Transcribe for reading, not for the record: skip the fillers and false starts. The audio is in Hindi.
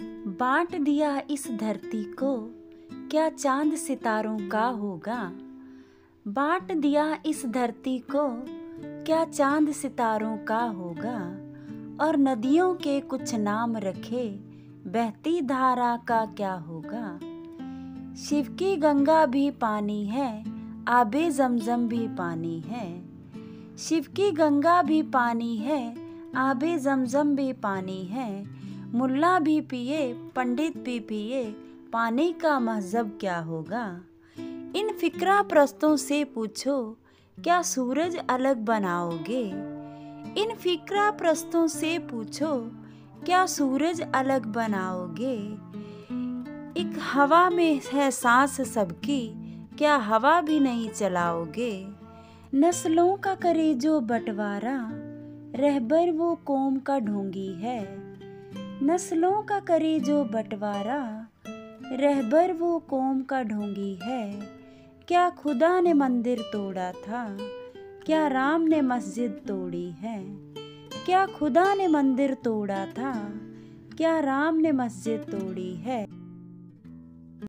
बांट दिया इस धरती को, क्या चांद सितारों का होगा। बांट दिया इस धरती को, क्या चांद सितारों का होगा। और नदियों के कुछ नाम रखे, बहती धारा का क्या होगा। शिव की गंगा भी पानी है, आबे ज़मज़म भी पानी है। शिव की गंगा भी पानी है, आबे ज़मज़म भी पानी है। मुल्ला भी पिए, पंडित भी पिए, पानी का महज़ब क्या होगा। इन फिक्रा प्रस्तों से पूछो, क्या सूरज अलग बनाओगे। इन फिक्रा प्रस्तों से पूछो, क्या सूरज अलग बनाओगे। एक हवा में है सांस सबकी, क्या हवा भी नहीं चलाओगे। नस्लों का करे जो बंटवारा, रहबर वो कौम का ढोंगी है। नस्लों का करे जो बंटवारा, रहबर वो कौम का ढोंगी है। क्या खुदा ने मंदिर तोड़ा था, क्या राम ने मस्जिद तोड़ी है। क्या खुदा ने मंदिर तोड़ा था, क्या राम ने मस्जिद तोड़ी है।